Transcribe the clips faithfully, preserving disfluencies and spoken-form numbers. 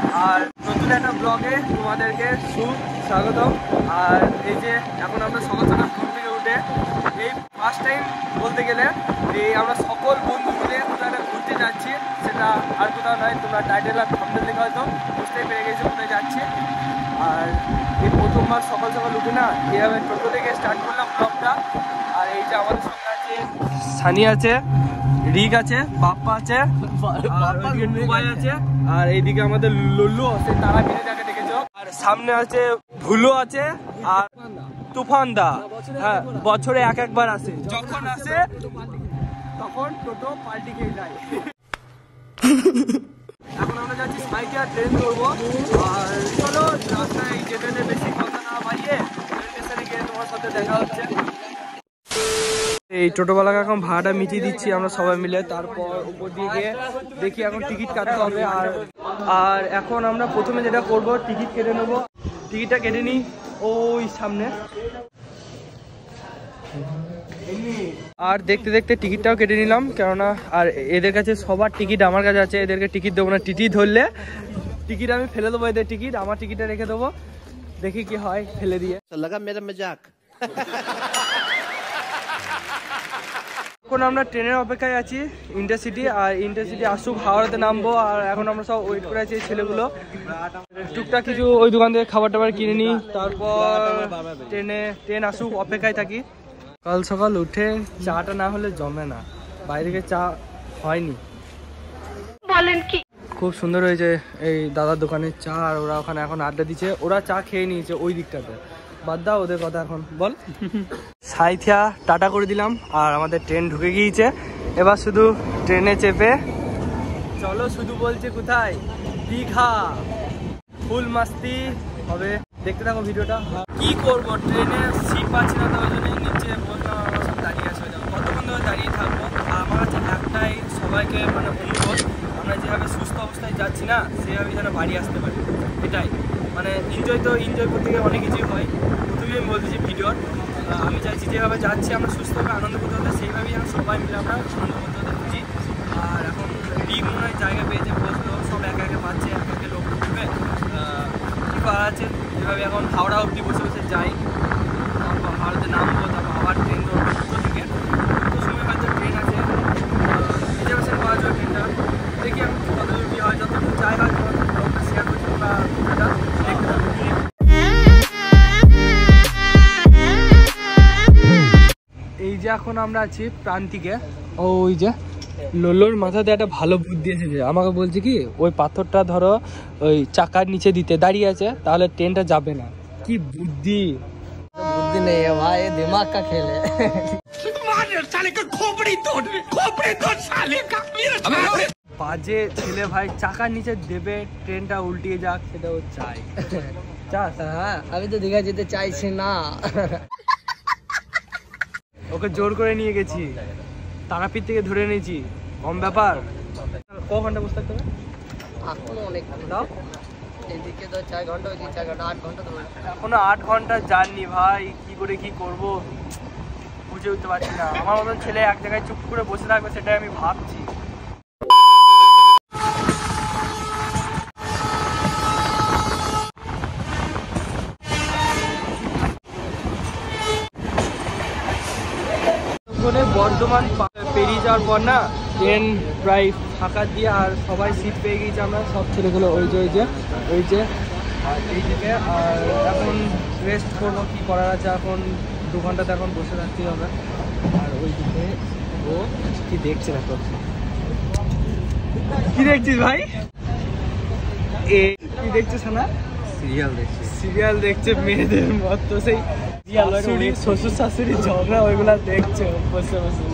আর নতুন একটা ব্লগে তোমাদেরকে সুস্বাগতম। আর এই যে এখন আমরা সকাল সকাল ঘুম থেকে উঠে এই ফার্স্ট টাইম বলতে গেলে এই আমরা সকল বন্ধু মিলে কোথাও একটা ঘুরতে যাচ্ছি, সেটা আর কোথাও নয়, তোমরা টাইটেল আর থাম্বনেল দেখে হয়তো বুঝতেই পেরে গেছো কোথায় যাচ্ছি। আর এই প্রথমবার সকাল সকাল উঠে না এইভাবে টোটো থেকে স্টার্ট করলাম ব্লগটা। আর এই যে আমাদের সঙ্গে আছে সানি আছে, রিক আছে, বাপ্পা আছে, মোবাইল আছে, আর এইদিকে আমাদের লুল্লু আছে, তারা বিরিটাকে দেখেছো। আর সামনে আছে ভুলো আছে আর তুফানদা। হ্যাঁ, বছরে এক একবার আসে, যখন আসে তখন টোটো পাল্টি খেয়ে যায়। এখন আমরা যাচ্ছি সাইকে আর ট্রেন ধরবো। আর চলো রাস্তায় যেতে যেতে বেশি কথা না বাড়িয়ে রেল স্টেশনে গিয়ে তোমার সাথে দেখা হচ্ছে। এই টোটোওয়ালাকে এখন ভাড়াটা মিটিয়ে দিচ্ছি আমরা সবাই মিলে, তারপর উপর দিয়ে গিয়ে দেখি এখন টিকিট কাটতে হবে। আর আর এখন আমরা প্রথমে যেটা করব টিকিট কেটে নেবো। টিকিটটা কেটে নিই ওই সামনে। আর দেখতে দেখতে টিকিটটাও কেটে নিলাম, কেননা আর এদের কাছে সবার টিকিট আমার কাছে আছে, এদেরকে টিকিট দেবো না। টিটি ধরলে টিকিট আমি ফেলে দেবো, এদের টিকিট আমার টিকিটটা রেখে দেবো, দেখি কি হয় ফেলে দিয়ে। লাগা মেরা মজাক। এখন আমরা ট্রেনের অপেক্ষায় আছি ইন্টারসিটি, আর ইন্টারসিটি আসুক হাওড়াতে নামবো। আর এখন আমরা সব ওয়েট করে আছি ছেলেগুলো। টুকটাক কিছু ওই দোকান থেকে খাবার টাবার কিনে নিই, তারপর ট্রেনে ট্রেন আসুক অপেক্ষায় থাকি। সকাল সকাল উঠে চাটা না হলে জমে না, বাইরে থেকে চা হয়নি। বলেন কি খুব সুন্দর হয়েছে এই দাদার দোকানের চা, আর ওরা ওখানে এখন আড্ডা দিচ্ছে। ওরা চা খেয়ে নিয়েছে ওই দিকটাতে, বাদ দাও ওদের কথা। এখন বল সাইথিয়া টাটা করে দিলাম, আর আমাদের ট্রেন ঢুকে গিয়েছে। এবার শুধু ট্রেনে চেপে চলো, শুধু বলছে কোথায়, দীঘা। ফুল মাস্তি হবে, দেখতে থাকো ভিডিওটা। কি করব, ট্রেনে সিট পাচ্ছি না, তো ওই জন্য নিচে বললাম আমরা সব দাঁড়িয়ে আছে। কতক্ষণ ধরে দাঁড়িয়ে থাকবো। আর আমার কাছে একটাই সবাইকে মানে অনুরোধ, আমরা যেভাবে সুস্থ অবস্থায় যাচ্ছি না সেভাবে যেন বাড়ি আসতে পারি, এটাই মানে এনজয়। তো এনজয় করতে গিয়ে অনেক কিছুই হয়, প্রথমেই আমি বলতেছি ভিডিওর। আমি চাইছি যেভাবে যাচ্ছি আমরা সুস্থভাবে আনন্দ করতে হতে, সেইভাবেই আমরা সবাই মিলে আমরা আনন্দ করতে হতে বুঝি। আর এখন রিক মনে হয় জায়গা পেয়েছে, বসলো সব একে একে পাচ্ছে, এক একে লোক ঢুকবে। কী পাওয়া আছে যেভাবে এখন হাওড়া অবধি বসে বসে যাই, তারপর হাওড়াতে নামবো, তারপর আবার ট্রেন ধরবো দুটো থেকে। দুটোর সময় হয়তো ট্রেন আছে, রিজার্ভেশন করা যাবে ট্রেনটা। দেখি আমি কতদূর কী হয়, যতদূর যাই হয় তোমার শেয়ার করছি বা ভিডিওটা দেখতে থাকবো। এই যে এখন আমরা আছি প্রান্তিকে, ওই যে লোলোর মাথাতে একটা ভালো বুদ্ধি এসেছে। আমাকে বলছে কি ওই পাথরটা ধরো ওই চাকার নিচে দিতে, দাঁড়িয়ে আছে, তাহলে ট্রেনটা যাবে না। কি বুদ্ধি, বুদ্ধি নেই ভাই, দিমাগ কা খেলে। বাজে ছেলে ভাই, চাকার নিচে দেবে, ট্রেনটা উল্টিয়ে যাক, সেটাও চাই। চাস? হ্যাঁ, আমি তো দীঘা যেতে চাইছি না। ওকে জোর করে নিয়ে গেছি, তারাপীঠ থেকে ধরে নিয়েছি, কম ব্যাপার। ক ঘন্টা বসে থাকতে হবে? অনেক দাও, এদিকে তো চার ঘন্টা, ওইদিকে চার ঘন্টা, আট ঘন্টা। এখনো আট ঘন্টা জার্নি ভাই, কি করে কি করব বুঝে উঠতে পারছি না। আমার মতন ছেলে এক জায়গায় চুপ করে বসে থাকবে, সেটাই আমি ভাবছি। বর্ধমান পেরিয়ে যাওয়ার পর না ট্রেন প্রায় ফাঁকা দিয়ে, আর সবাই সিট পেয়ে গিয়েছে আমরা সব ছেলেগুলো। ওই যে ওই যে ওই যে আর এই দিকে। আর এখন রেস্ট করবো, কী করার আছে, এখন দু ঘন্টাতে এখন বসে থাকতেই হবে। আর ওই দিকে ও কি দেখছে না, তো কি দেখছিস ভাই? এ কি দেখছিস না? সিরিয়াল দেখছে, সিরিয়াল দেখছে মেয়েদের মতো, সেই শ্বশুর শাশুড়ি ঝগড়া ওইগুলা দেখছে বসে বসে।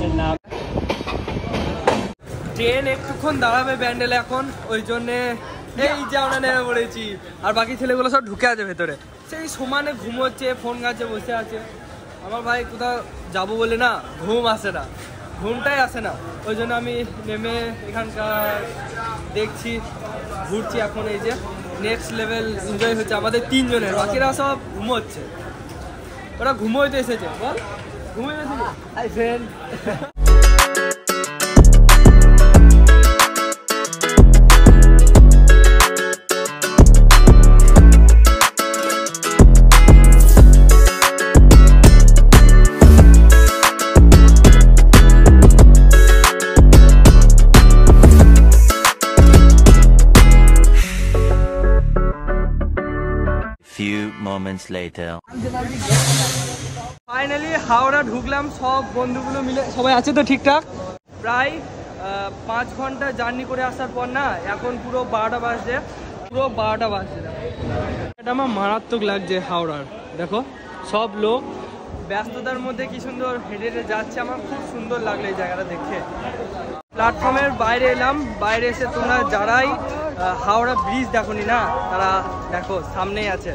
ট্রেন একটুক্ষণ দাঁড়াবে ব্যান্ডেলে এখন, ওই জন্যে এই যে আমরা নেমে পড়েছি। আর বাকি ছেলেগুলো সব ঢুকে আছে ভেতরে, সেই সমানে ঘুমোচ্ছে, ফোন গাছে বসে আছে। আমার ভাই কোথাও যাবো বলে না ঘুম আসে না, ঘুমটাই আসে না। ওই জন্য আমি নেমে এখানকার দেখছি, ঘুরছি এখন। এই যে নেক্সট লেভেল এনজয় হচ্ছে আমাদের তিনজনের, বাকিরা সব ঘুমোচ্ছে। ওরা ঘুমোইতে এসেছে, বল ঘুমোইতে এসেছে। Hi friend. Few moments later. Finally Howrah ঢুকলাম, সব বন্ধুগুলো মিলে। সবাই আছে তো ঠিকঠাক? প্রায় পাঁচ ঘন্টা জার্নি করে আসার পর না এখন পুরো বারোটা বাজছে, পুরো বারোটা বাজছে। এটা আমার মারাত্মক লাগছে হাওড়ার। দেখো সব লোক ব্যস্ততার মধ্যে কি সুন্দর হেঁটে হেঁটে যাচ্ছে, আমার খুব সুন্দর লাগলো এই জায়গাটা দেখে। প্ল্যাটফর্মের বাইরে এলাম, বাইরে এসে তোমরা যারাই হাওড়া ব্রিজ দেখোনি না তারা দেখো সামনেই আছে।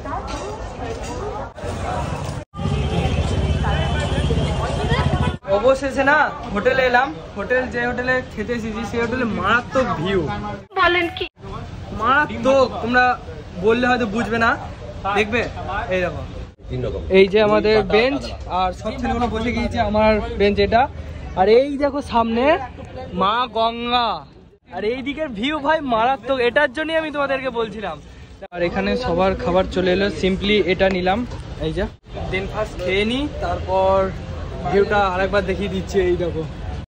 অবশেষে না হোটেলে এলাম। হোটেল যে হোটেলে খেতে এসেছি সেই হোটেলে মারাত্মক ভিউ, বলেন কি মারাত্মক, তোমরা বললে হয়তো বুঝবে না, দেখবে। এই দেখো এই যে আমাদের বেঞ্চ, আর সব ছেলেগুলো বসে গিয়েছে আমার বেঞ্চ এটা। আর এই দেখো সামনে মা গঙ্গা, আর এই দিকের ভিউ ভাই মারাত্মক, এটার জন্যই আমি তোমাদেরকে বলছিলাম। আর এখানে সবার খাবার চলে এলো, সিম্পলি এটা নিলাম। এই যে দিন ফার্স্ট খেয়ে নিই, তারপর ভিউটা আরেকবার দেখিয়ে দিচ্ছি। এই দেখো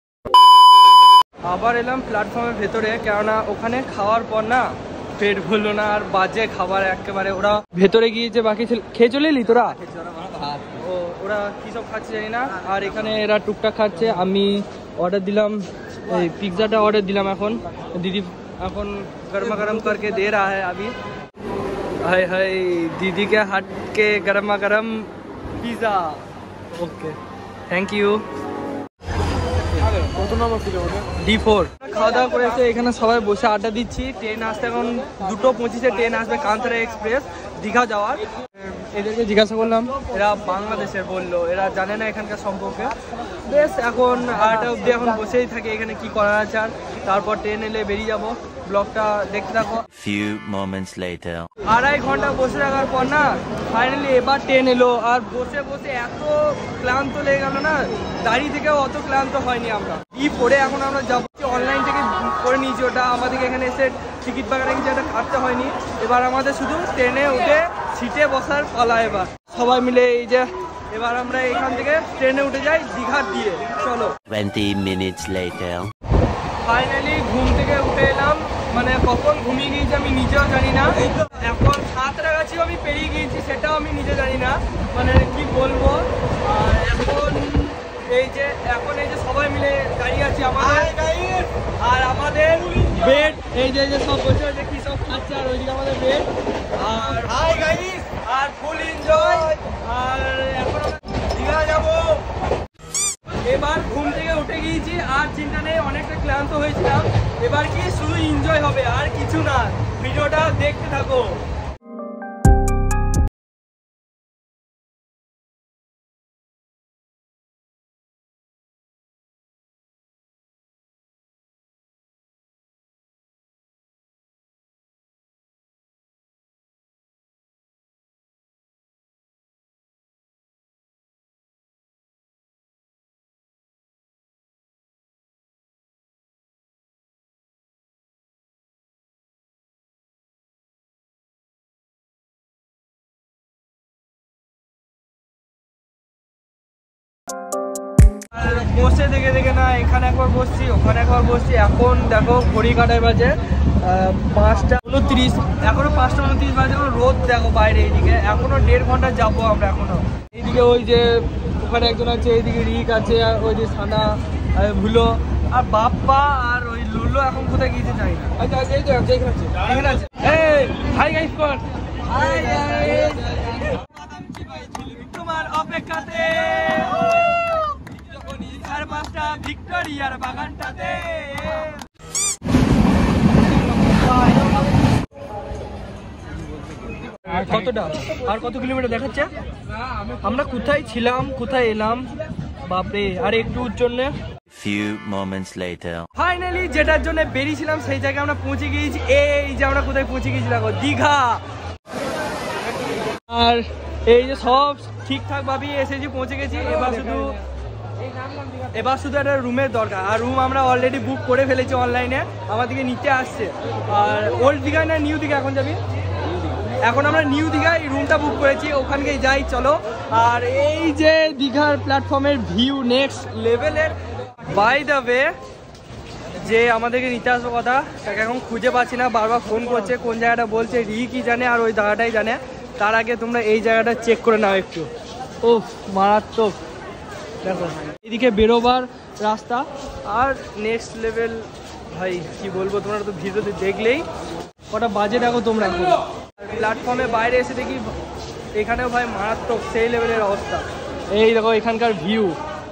আবার এলাম প্ল্যাটফর্মের ভেতরে, কেননা ওখানে খাওয়ার পর না পেট ভরলো না, আর বাজে খাবার একেবারে। ওরা ভেতরে গিয়েছে, বাকি খেয়ে চলে এলি তোরা? ও ওরা কী সব খাচ্ছে জানি না। আর এখানে এরা টুকটাক খাচ্ছে। আমি অর্ডার দিলাম, এই পিৎজাটা অর্ডার দিলাম। এখন দিদি এখন গরমা গরম করকে দে রা হ্যায় আবি। হাই হাই দিদি কে হাট কে গরমা গরম পিৎজা। Okay thank you. কত নম্বর ছিল ওটা? D four. খাওয়া দাওয়া করে এসে এখানে সবাই বসে আড্ডা দিচ্ছি। ট্রেন আসতে এখন দুটো পঁচিশে ট্রেন আসবে, কান্তারা এক্সপ্রেস দীঘা যাওয়ার। এদেরকে জিজ্ঞাসা করলাম, এরা বাংলাদেশের বললো, এরা জানে না এখানকার সম্পর্কে। বেশ এখন আটটা অব্দি এখন বসেই থাকে এখানে, কি করার আছে। আর তারপর ট্রেন এলে বেরিয়ে যাবো। ব্লগটা দেখতে থাকো। Few moments later. আড়াই ঘন্টা বসে থাকার পর না ফাইনালি এবার ট্রেন এলো। আর বসে বসে এত ক্লান্ত লেগে গেল না, দাঁড়িয়ে থেকেও অত ক্লান্ত হয়নি আমরা। কি পরে এখন আমরা যাবো, অনলাইন থেকে করে নিয়েছি ওটা, আমাদেরকে এখানে এসে টিকিট বাগানে কিছু একটা কাটতে হয়নি। এবার আমাদের শুধু ট্রেনে উঠে সিটে বসার পালা। এবার সবাই মিলে এই যে এবার আমরা এখান থেকে ট্রেনে উঠে যাই দীঘার দিয়ে। চলো। twenty minutes later. ফাইনালি ঘুম থেকে উঠে এলাম, মানে কখন ঘুমিয়ে গিয়েছি আমি নিজেও জানি না। এখন সাতটা গাছিও আমি পেরিয়ে গিয়েছি, সেটাও আমি নিজে জানি না, মানে কি বলবো। আর এখন এই যে এখন এই যে সবাই মিলে দাঁড়িয়ে আছি আমাদের, আর আমাদের বেড এই যে যে সব বসে হয়েছে কি সব খাচ্ছে, আর ওইদিকে আমাদের বেড। আর আর ফুল এনজয়। আর এখন দীঘা যাবো। এবার ঘুম থেকে উঠে গিয়েছি, আর চিন্তা নেই, অনেকটা ক্লান্ত হয়েছিলাম। এবার কি শুধু এনজয় হবে, আর কিছু না। ভিডিওটা দেখতে থাকো। বসে দেখে দেখে না এখানে একবার বসছি, ওখানে একবার বসছি। এখন দেখো ঘড়ি কাটায় বাজে পাঁচটা উনত্রিশ, এখনো পাঁচটা উনত্রিশ বাজে। রোদ দেখো বাইরে, এইদিকে এখনো দেড় ঘন্টা যাবো আমরা এখনো। এইদিকে ওই যে ওখানে একজন আছে, এইদিকে রিক আছে, আর ওই যে সানা ভুলো আর বাপ্পা আর ওই লুলো এখন কোথায় গিয়েছে জানি না। আচ্ছা এই তো এখানে আছে, এখানে আছে। এই হাই গাইস কর, হাই গাইস, তোমার অপেক্ষাতে সাড়ে পাঁচটা ভিক্টোরিয়ার বাগানটাতে। কতটা আর কত কিলোমিটার দেখাচ্ছে? আমরা কোথায় ছিলাম, কোথায় এলাম, বাপরে। আর একটু জন্য Few moments later. ফাইনালি যেটার জন্য বেরিয়েছিলাম সেই জায়গায় আমরা পৌঁছে গিয়েছি। এই যে আমরা কোথায় পৌঁছে গিয়েছিলাম, দীঘা। আর এই যে সব ঠিকঠাক ভাবে এসেছি, পৌঁছে গেছি। এবার শুধু এবার শুধু একটা রুমের দরকার, আর রুম আমরা অলরেডি বুক করে ফেলেছি অনলাইনে, আমাদেরকে নিতে আসছে। আর ওল্ড দীঘায় না নিউ দীঘা এখন যাবি? এখন আমরা নিউ দীঘায় রুমটা বুক করেছি, ওখানকে যাই চলো। আর এই যে দীঘার প্ল্যাটফর্মের ভিউ নেক্সট লেভেলের। বাই দ্য ওয়ে, যে আমাদেরকে নিতে আসবো কথা তাকে এখন খুঁজে পাচ্ছি না, বারবার ফোন করছে, কোন জায়গাটা বলছে রি কি জানে, আর ওই দাদাটাই জানে। তার আগে তোমরা এই জায়গাটা চেক করে নাও একটু। ও মারাত্মক, দেখো এদিকে বেরোবার রাস্তা আর নেক্সট লেভেল। ভাই কি বলবো, তোমরা তো ভিডিওতে দেখলেই কটা বাজে দেখো তোমরা। প্ল্যাটফর্মে বাইরে এসে দেখি এখানেও ভাই মারাত্মক সেই লেভেলের অবস্থা। এই দেখো এখানকার ভিউ।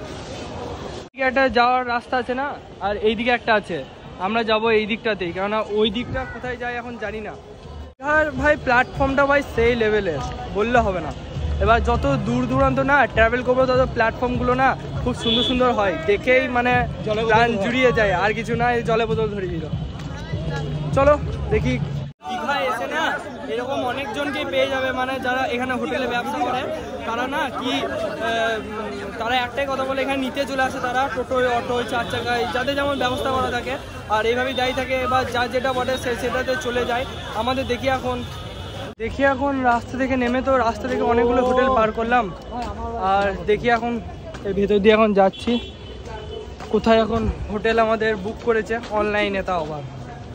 একটা যাওয়ার রাস্তা আছে না, আর এইদিকে একটা আছে, আমরা যাব এই দিকটাতেই, কেননা ওই দিকটা কোথায় যায় এখন জানি না। আর ভাই প্ল্যাটফর্মটা ভাই সেই লেভেলের বললে হবে না। এবার যত দূর দূরান্ত না ট্রাভেল করবো তত প্ল্যাটফর্মগুলো না খুব সুন্দর সুন্দর হয়, দেখেই মানে প্রাণ জুড়িয়ে যায়। আর কিছু না, এই জলে বোতল ধরে দিল। চলো দেখি। দীঘায় এসে না এরকম অনেকজনকে পেয়ে যাবে, মানে যারা এখানে হোটেলে ব্যবসা করে তারা না কি তারা একটাই কথা বলে এখানে নিতে চলে আসে। তারা টোটোয়, অটোয়, চার চাকায় যাদের যেমন ব্যবস্থা করা থাকে আর এইভাবেই যাই থাকে, এবার যা যেটা বলে সে সেটাতে চলে যায়। আমাদের দেখি এখন দেখি এখন রাস্তা থেকে নেমে তো রাস্তা থেকে অনেকগুলো হোটেল পার করলাম, আর দেখি এখন এই ভেতর দিয়ে এখন যাচ্ছি কোথায় এখন হোটেল আমাদের বুক করেছে অনলাইনে, তাও আবার।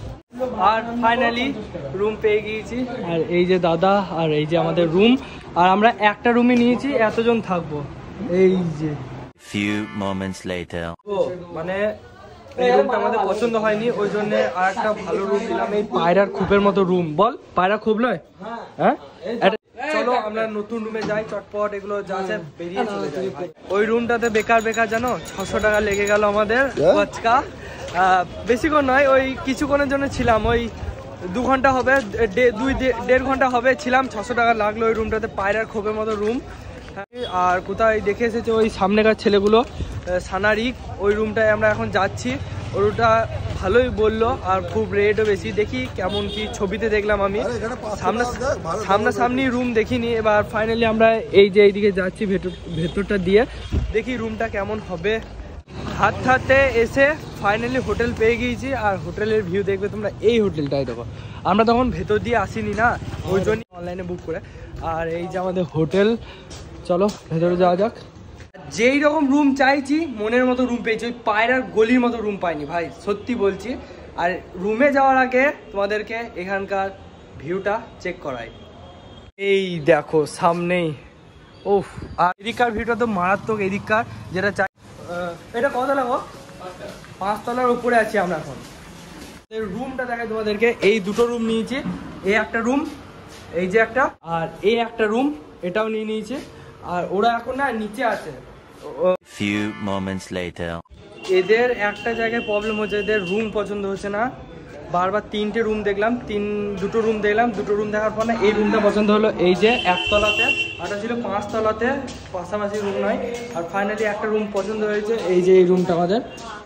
আর ফাইনালি রুম পেয়ে গিয়েছি, আর এই যে দাদা আর এই যে আমাদের রুম, আর আমরা একটা রুমে নিয়েছি, এতজন থাকবো। এই যে few moments later ও মানে এই রুমটা আমাদের পছন্দ হয়নি, ওই জন্য আর একটা ভালো রুম দিলাম। এই পায়রার খোপের মতো রুম, বল পায়রা খোপ নয়? হ্যাঁ, চলো আমরা নতুন রুমে যাই, চটপট এগুলো যা আছে বেরিয়ে চলে যাই। ওই রুমটাতে বেকার বেকার জানো ছশো টাকা লেগে গেল আমাদের বচকা। বেশিক্ষণ নয়, ওই কিছুক্ষণের জন্য ছিলাম, ওই দু ঘন্টা হবে, দুই দেড় ঘন্টা হবে ছিলাম, ছশো টাকা লাগলো ওই রুমটাতে, পায়রার খোপের মতো রুম। আর কোথায় দেখে এসেছে ওই সামনেকার ছেলেগুলো সানারিক, ওই রুমটায় আমরা এখন যাচ্ছি। ওটা ভালোই বললো, আর খুব রেটও বেশি। দেখি কেমন কি, ছবিতে দেখলাম আমি, সামনা সামনাসামনি রুম দেখিনি। এবার ফাইনালি আমরা এই যে এইদিকে যাচ্ছি ভেতর ভেতরটা দিয়ে, দেখি রুমটা কেমন হবে। হাত হাতে এসে ফাইনালি হোটেল পেয়ে গিয়েছি, আর হোটেলের ভিউ দেখবে তোমরা। এই হোটেলটাই দেখো, আমরা তখন ভেতর দিয়ে আসিনি না, ওই জন্য অনলাইনে বুক করে। আর এই যে আমাদের হোটেল, চলো ভেতরে যাওয়া যাক। যেই রকম রুম চাইছি মনের মতো রুম পেয়েছি, ওই পায়রার গলির মতো রুম পাইনি ভাই, সত্যি বলছি। আর রুমে যাওয়ার আগে তোমাদেরকে এখানকার ভিউটা চেক করাই। এই দেখো সামনেই, ওফ, আর এদিককার ভিউটা তো মারাত্মক। এদিককার যেটা চাই, এটা কতলা গো? পাঁচতলার উপরে আছি আমরা এখন। রুমটা দেখাই তোমাদেরকে, এই দুটো রুম নিয়েছি, এই একটা রুম, এই যে একটা, আর এই একটা রুম এটাও নিয়ে নিয়েছে। আর ওরা এখন না নিচে আছে। few moments later এদের একটা জায়গায় প্রবলেম হচ্ছে, এদের রুম পছন্দ হচ্ছে না। বারবার তিনটে রুম দেখলাম, তিন দুটো রুম দেখলাম, দুটো রুম দেখার পর না এই রুমটা পছন্দ হলো, এই যে একতলাতে, আরটা ছিল পাঁচতলাতে, পাশাপাশি রুম নয়। আর ফাইনালি একটা রুম পছন্দ হয়েছে, এই যে এই রুমটা আমাদের,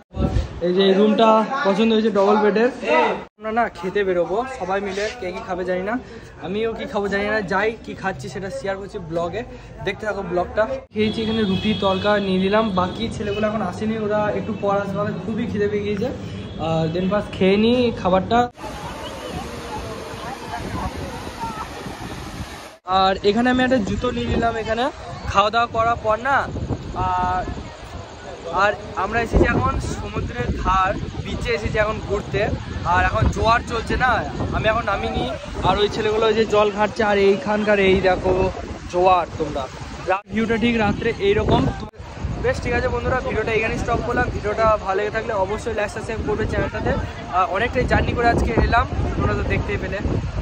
এই যে এই রুমটা পছন্দ হয়েছে, ডবল বেডের। আমরা না খেতে বেরোবো সবাই মিলে, কে কি খাবে জানি না, আমিও কি খাবো জানি না। যাই কি খাচ্ছি সেটা শেয়ার করছি ব্লগে, দেখতে থাকো ব্লগটা। খেয়েছি এখানে রুটি তরকা নিয়ে নিলাম, বাকি ছেলেগুলো এখন আসেনি, ওরা একটু পর আসবে, আমাদের খুবই খিদে পেয়ে গিয়েছে। আর দেন পাস খেয়ে নিই খাবারটা। আর এখানে আমি একটা জুতো নিয়ে নিলাম এখানে খাওয়া দাওয়া করার পর না। আর আর আমরা এসেছি এখন সমুদ্রের ধার, বিচে এসেছি এখন ঘুরতে। আর এখন জোয়ার চলছে না, আমি এখন নামিনি, আর ওই ছেলেগুলো যে জল ঘাটছে। আর এইখানকার এই দেখো জোয়ার, তোমরা ভিউটা ঠিক রাত্রে এইরকম। বেশ ঠিক আছে বন্ধুরা, ভিডিওটা এখানেই স্টপ করলাম। ভিডিওটা ভালো লেগে থাকলে অবশ্যই লাইক সাবস্ক্রাইব করবে চ্যানেলটাতে। অনেকটাই জার্নি করে আজকে এলাম, তোমরা তো দেখতেই পেলে।